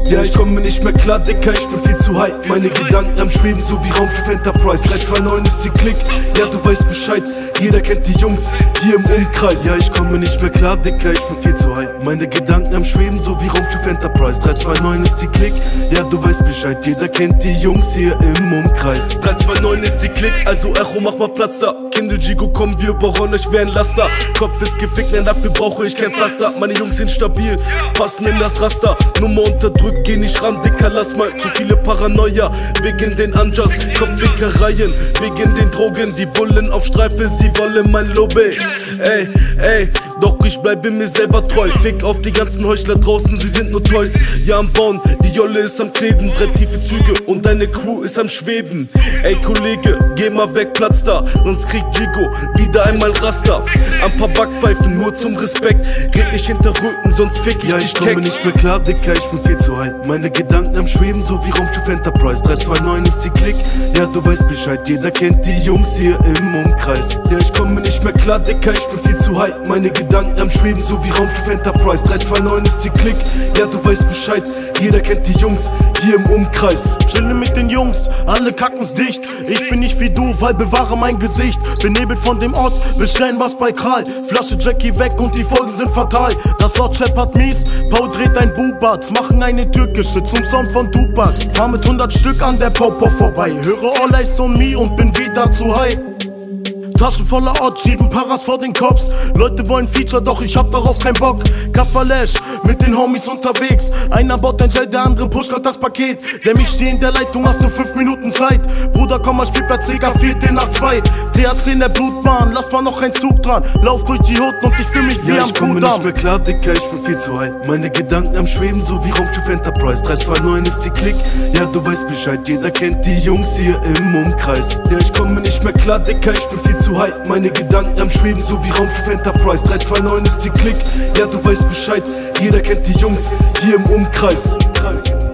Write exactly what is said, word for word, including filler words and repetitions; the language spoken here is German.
Ja, ich komme nicht mehr klar, Dicker, ich bin viel zu high. Meine Gedanken am Schweben, so wie Raumschiff Enterprise. drei zwei neun ist die Klick, ja du weißt Bescheid. Jeder kennt die Jungs hier im Umkreis. Ja, ich komme nicht mehr klar, Dicker, ich bin viel zu high. Meine Gedanken am Schweben, so wie Raumschiff Enterprise. drei zwei neun ist die Klick, ja du weißt Bescheid. Jeder kennt die Jungs hier im Umkreis. drei zwei neun ist die Klick, also Echo, mach mal Platz da. Kindle Gigo, kommen wir überrollen euch wie ein Laster. Kopf ist gefickt, denn dafür brauche ich kein Pflaster. Meine Jungs sind stabil, passen in das Raster. Nummer unterdrückt, geh nicht ran, Dicker, lass mal. Zu viele Paranoia, wegen den Anjas. Kopfwickereien, wegen den Drogen. Die Bullen auf Streife, sie wollen mein Lobby. Ey, ey, doch ich bleibe mir selber treu. Fick auf die ganzen Heuchler draußen, sie sind nur Toys. Ja am Bauen, die Jolle ist am Kleben. Drei tiefe Züge und deine Crew ist am Schweben. Ey Kollege, geh mal weg, Platz da. Sonst kriegt Gigo wieder einmal Raster. Ein paar Backpfeifen, nur zum Respekt. Red nicht hinter Rücken, sonst fick ich ja, dich ich keck. komme nicht mehr klar, Dicker, ich bin viel zu high. Meine Gedanken am Schweben, so wie Raumschiff Enterprise. drei zwei neun ist die Klick, ja du weißt Bescheid. Jeder kennt die Jungs hier im Umkreis. Ja, ich komme nicht mehr klar, Dicker, ich bin viel zu high. Meine Gedanken am Schweben, so wie Raumschiff Enterprise. drei zwei neun ist die Klick, ja du weißt Bescheid. Jeder kennt die Jungs hier im Umkreis. Chille mit den Jungs, alle kacken's dicht. Ich bin nicht wie du, weil bewahre mein Gesicht. Benebelt von dem Ort, bestellen was bei Kral. Flasche Jackie weg und die Folgen sind fatal. Das Ort scheppert mies, Paul dreht ein Bubatz. Machen eine türkische zum Sound von Tupac. Fahr mit hundert Stück an der Popo vorbei. Höre All Eyes on Me und bin wieder zu high. Taschen voller Ort, schieben Paras vor den Cops. Leute wollen Feature, doch ich hab darauf keinen Bock. Kafalesch, mit den Homies unterwegs. Einer baut ein Gel, der andere pusht grad das Paket. Der mich steh in der Leitung, hast du fünf Minuten Zeit. Bruder, komm mal, Spielplatz, C K vier nach zwei. T H C in der Blutbahn, lass mal noch ein Zug dran. Lauf durch die Hut und ich fühl mich wie ja, am ich komme Kudamm. nicht mehr klar, Dicker, ich bin viel zu high. Meine Gedanken am Schweben, so wie Raumschiff Enterprise. drei zwei neun ist die Klick, ja du weißt Bescheid. Jeder kennt die Jungs hier im Umkreis. Ja, ich komme nicht mehr klar, Dicker, ich bin viel zu high. Meine Gedanken am Schweben, so wie Raumschiff Enterprise. drei zwei neun ist die Klick, ja du weißt Bescheid. Jeder kennt die Jungs hier im Umkreis.